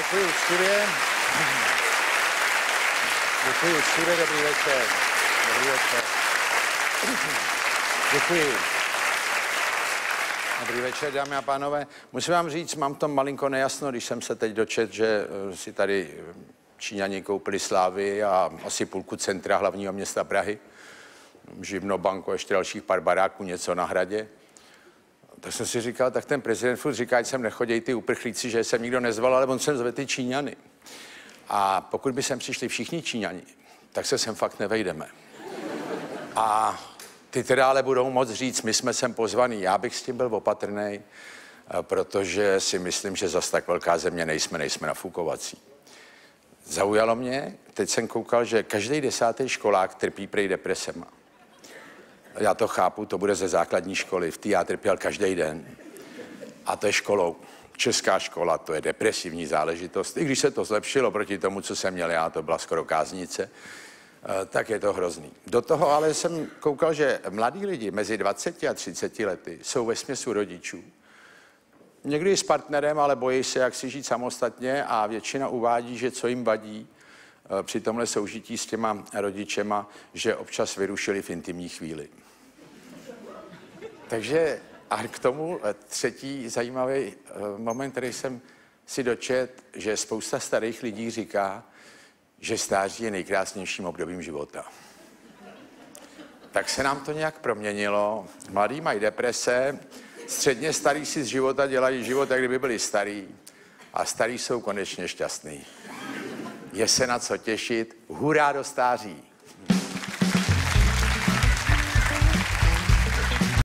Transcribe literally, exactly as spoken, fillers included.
Děkuji studie. Děkuji studie, dobrý večer. Dobrý večer. Děkuji. Dobrý večer, dámy a pánové. Musím vám říct, mám to malinko nejasno, když jsem se teď dočetl, že si tady Číňani koupili Slávy a asi půlku centra hlavního města Prahy. Živnou banku, ještě dalších pár baráků, něco na Hradě. Tak jsem si říkal, tak ten prezident furt říká, ať sem nechodí ty uprchlíci, že jsem nikdo nezval, ale on sem zve ty Číňany. A pokud by sem přišli všichni Číňani, tak se sem fakt nevejdeme. A ty teda ale budou moc říct, my jsme sem pozvaný. Já bych s tím byl opatrnej, protože si myslím, že zas tak velká země nejsme, nejsme nafukovací. Zaujalo mě, teď jsem koukal, že každý desátý školák trpí prej depresema. Já to chápu, to bude ze základní školy. V té já trpěl každý den. A to je školou. Česká škola, to je depresivní záležitost. I když se to zlepšilo proti tomu, co jsem měl já, to byla skoro káznice, tak je to hrozný. Do toho ale jsem koukal, že mladí lidi mezi dvaceti a třiceti lety jsou ve směsu rodičů. Někdy s partnerem, ale bojí se, jak si žít samostatně a většina uvádí, že co jim vadí při tomhle soužití s těma rodičema, že občas vyrušili v intimní chvíli. Takže a k tomu třetí zajímavý moment, který jsem si dočet, že spousta starých lidí říká, že stáří je nejkrásnějším obdobím života. Tak se nám to nějak proměnilo. Mladí mají deprese, středně starí si z života dělají život, jak kdyby byli starí. A starí jsou konečně šťastní. Je se na co těšit. Hurá do stáří.